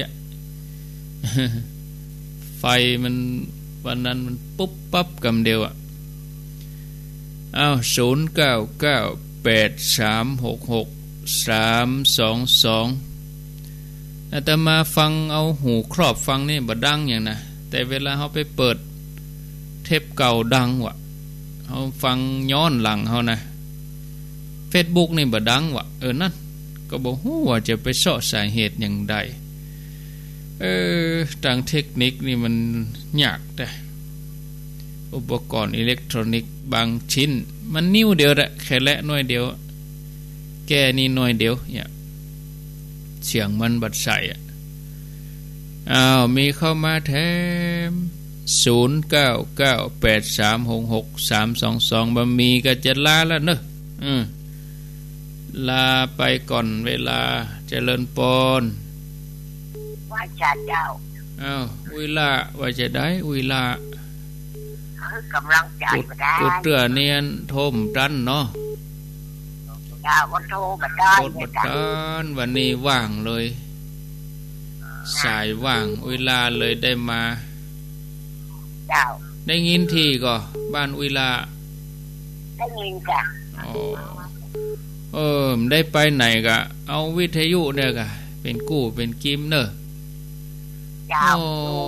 ไฟมันวันนั้นมันปุ๊บปั๊บกำเดียวอ่ะอ้าวศูนย์เก้าเก้าแปดสามหกหกสามสองสองอาตมาฟังเอาหูครอบฟังนี่บ่ดังอย่างนะแต่เวลาเขาไปเปิดเทปเก่าดังวะเขาฟังย้อนหลังเขานะ Facebook นี่บ่ดังวะเออนั่นก็บ่ฮู้ว่าจะไปเสาะสาเหตุอย่างใดเออทางเทคนิคนี่มันยากแต่อุปกรณ์อิเล็กทรอนิกส์บางชิ้นมันนิ้วเดียวแหละแค่และน้อยเดียวแก้นี่น้อยเดียวเนี่ยเสียงมันบัดใส่อ่ะอ้าวมีเข้ามาแถมศูนย์ เก้า เก้า แปด สาม หก หก สาม สอง สองบ่มีก็จะลาแล้วเนอะอือลาไปก่อนเวลาเจริญพรว่าจะเจ้าอ้าวอุยลาว่าจะได้อุยลากำลังใจมาได้กุดเตือเนียนโทมดันเนาะเจ้าก็โทรมาได้โทรมาดันวันนี้ว่างเลยสายว่างอุยลาเลยได้มาเจ้าได้ยินทีก็บ้านอุยลาได้ยินจ้ะอ๋อเออได้ไปไหนกะเอาวิทยุเนี่ยกะเป็นกู้เป็นกิมเนอะเจ้าโอ้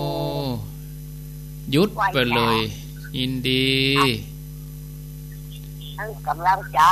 หยุดไปเลยยินดีกำลังใจ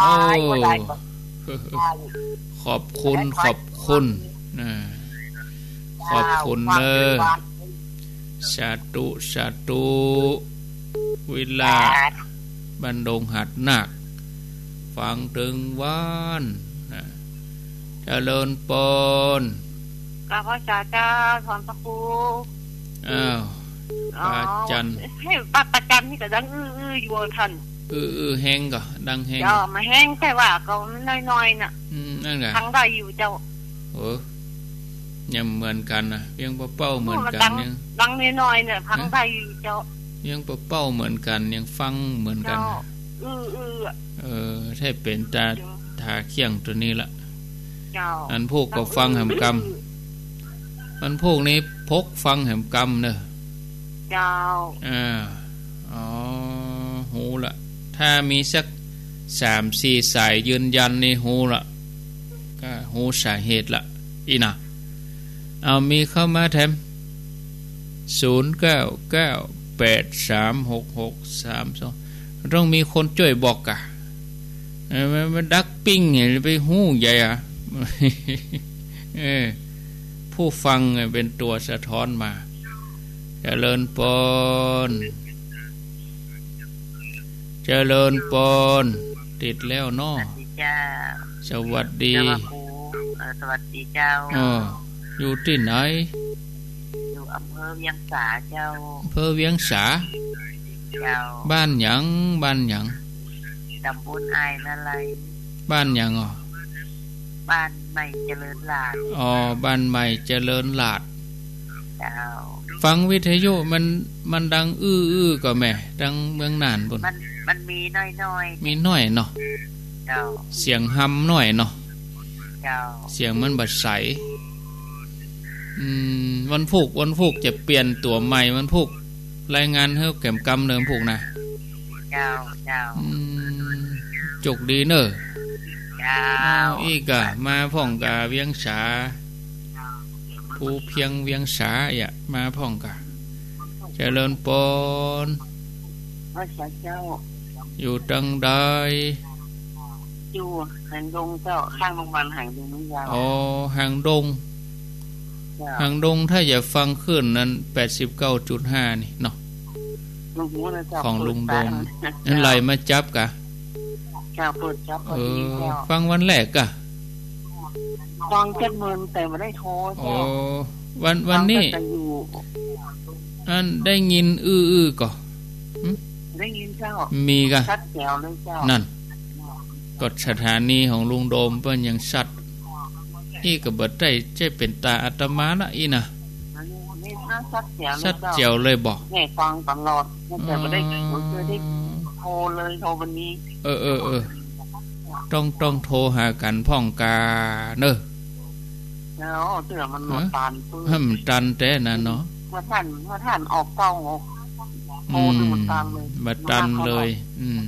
ขอบคุณขอบคุณนะขอบคุณเนอะสาธุสาธุเวลาบันดงหัดหนักฟังถึงวันนะเจริญปนข้าพเจ้าเจ้าถอนพระครูอ้าวป้าจันให้ป้าประจันนี่ก็ดังอื้อๆอยู่ท่านอื้อๆแห้งก็ดังแห้งเจ้ามาแห้งแต่ว่าก็น้อยๆน่ะอืมนั่นไงทั้งได้อยู่เจ้าเออยังเหมือนกันนะยังปะเป้าเหมือนกันยังดังน้อยๆเนี่ยพังไทยเจ้ายังปะเป้าเหมือนกันยังฟังเหมือนกันอืออือเออถ้าเป็นตาทาเคียงตัวนี้ละเจ้าอันพวกก็ฟังแหมกรรมอันพวกนี้พกฟังแหมกรรมเนอะเจ้าอ่าอ๋อหูละถ้ามีสักสามสี่สายยืนยันในหูละก็หูสาเหตุละอีน่ะเอามีเข้ามาแถมศูนย์เก้าเก้าแปดสามหกหกสามสองต้องมีคนช่วยบอกกะมันดักปิ้งเห็นไปหูใหญ่อะเออผู้ฟังเป็นตัวสะท้อนมาเจริญปนเจริญปนติดแล้วเนาะสวัสดีสวัสดีเจ้าอ๋ออยู่ที่ไหนอยู่อำเภอเวียงสาเจ้าอำเภอเวียงสาเจ้าบ้านหยังบ้านหยังตำบลไอนาไลบ้านหยังอ๋อบ้านใหม่เจริญลาดอ๋อบ้านใหม่เจริญลาดเจ้าฟังวิทยุมันมันดังอื้อๆก็แม่ดังเมืองน่านพุ่นมันมันมีน้อยๆมีน้อยเนาะเจ้าเสียงหำน้อยเนาะเจ้าเสียงมันบัดใสอืมวันพุกวันพุกจะเปลี่ยนตัวใหม่วันพุกรายงานเฮาแก้มกำเดิมพุกนะเจ้าเจ้าอืมจกดีเนอะเจ้าอีกะมาพ่องกะเวียงสาผู้เพียงเวียงสาอ่ะมาพ่องกะเจริญปนอยู่ตังใดอยู่หางดงเจ้าข้างโรงพยาบาลหางดงนี่ยาวอ๋อหางดงหางดงถ้าอย่าฟังขึ้นนั้น แปดสิบเก้าจุดห้า นี่เนาะของลุงดงนั่นไหลมาจับกะเจ้าเปิดจับเออฟังวันแรกกะฟังเจ็ดหมื่นแต่ไม่ได้โทรโอ้วันวันนี้อันได้ยินอื้อๆก่อได้ยินเจ้ามีกะชัดแจ๋วเลยเจ้านั่นกดสถานีของลุงโดมเปิ้นยังชัดอีก็บ่ได้ใช่เป็นตาอาตมานะอีน่ะชัดแจ๋วเลยบอกแม่ฟังตลอดแต่บ่ได้บ่เคยได้โทรเลยโทรวันนี้เออๆๆต้องต้องโทรหากันพ่องกาเด้อแล้วเตือมันหนวดตานปื้อมันตันแต่น่ะเนาะว่าท่านว่าท่านออกเก้าออกโทรมันตันเลยบ่ตันเลยอืม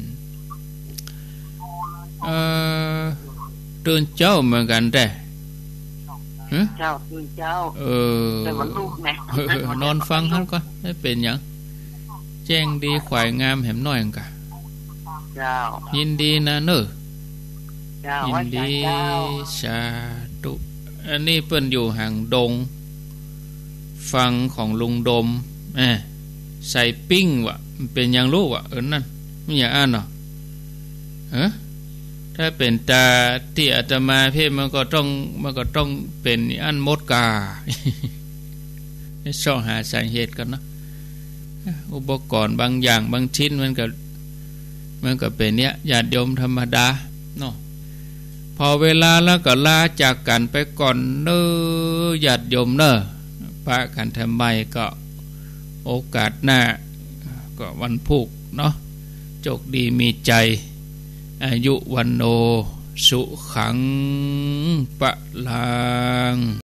เอ่อตื่นเจ้าเหมือนกันแต่เจ้าตื่นเจ้าเออแต่มันลูกแน่นอนฟังคั่นก่อนได้เป็นหยังแจ้งดีขวายงามแหมน้อยกะเจ้ายินดีนะเน้อเจ้ายินดีสาธุอันนี้เปิ้นอยู่ห่างดงฟังของลุงดมแหมใส่ปิ้งว่ะมันเป็นหยังรู้ว่ะเอิ้นนั่นไม่อยากอ่านเนาะฮะถ้าเป็นตาที่อาตมาเพ่มันก็ต้องมันก็ต้องเป็นอันมดกาซ่อหาสาเหตุกันนะอุปกรณ์บางอย่างบางชิ้นมันก็มันก็เป็นเนี้ยญาติโยมธรรมดาเนาะพอเวลาแล้วก็ลาจากกันไปก่อนเน้อญาติโยมเน้อพระกันทำไมก็โอกาสหน้าก็วันพุธเนาะโชคดีมีใจอายุวันโนสุขังปะลัง